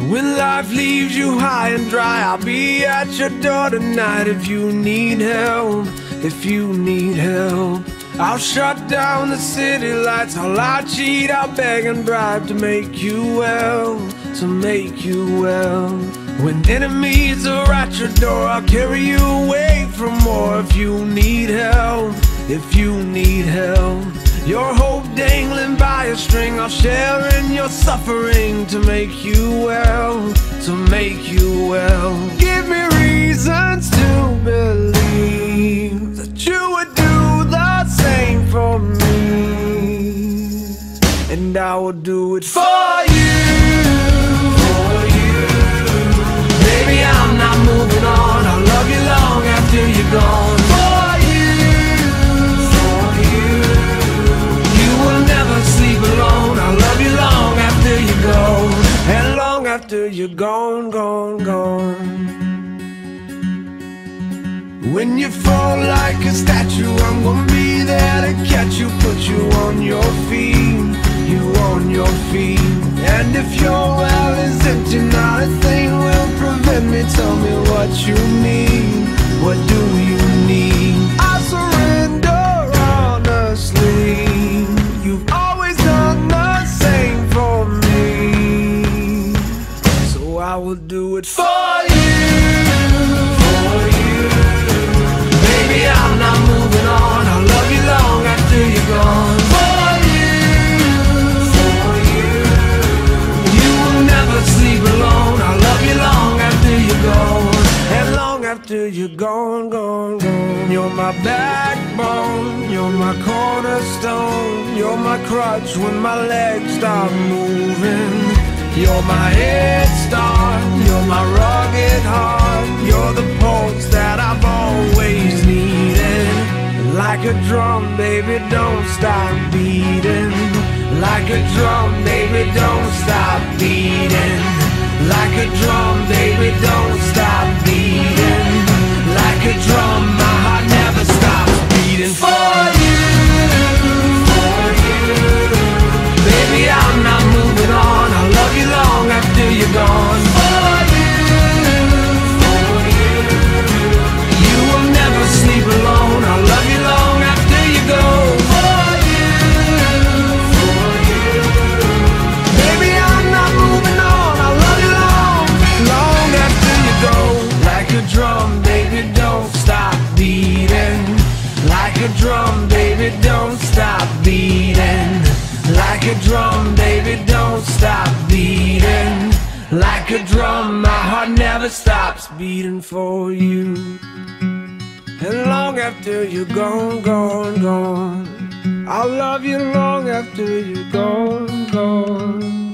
When life leaves you high and dry, I'll be at your door tonight. If you need help, if you need help, I'll shut down the city lights. I'll cheat, I'll beg and bribe to make you well, to make you well. When enemies are at your door, I'll carry you away from more. If you need help, if you need help, your hope dangling by a string, I'll share in your suffering to make you well, to make you well. Give me reasons to believe that you would do the same for me, and I will do it for you, for you. Baby, I'm not moving on. I'll love you long after you're gone. For you, for you. You will never sleep alone. I'll love you long after you're gone, and long after you're gone, gone, gone. When you fall like a statue, I'm gonna be there to catch you, put you on your feet, you on your feet. And if your well is empty, not a thing will prevent me. Tell me what you need, what do you need? I surrender honestly. You've always done the same for me, so I will do it for you, for you. Baby, I'm not moving on. I'll love you long after you're gone. For you, for you. You will never sleep alone. I'll love you long after you're gone, and long after you're gone, gone, gone. You're my backbone, you're my cornerstone, you're my crutch when my legs stop moving. You're my head start, you're my rugged heart, you're the pulse that I've always needed. Like a drum, baby, don't stop beating. Like a drum, baby, don't stop beating. Like a drum, baby, don't stop beating. Like a drum, my heart never stops beating. For you, for you. Baby, I'm not moving on. I'll love you long after you're gone. For you, for you. You will never sleep alone. I'll love you long after you go. For you, for you. Baby, I'm not moving on. I'll love you long, long after you go. Like a drum, baby, don't stop beating. Like a drum, baby, don't stop beating. Like a drum, baby, don't stop beating. Like a drum, my heart never stops beating for you. And long after you're gone, gone, gone, I'll love you long after you're gone, gone.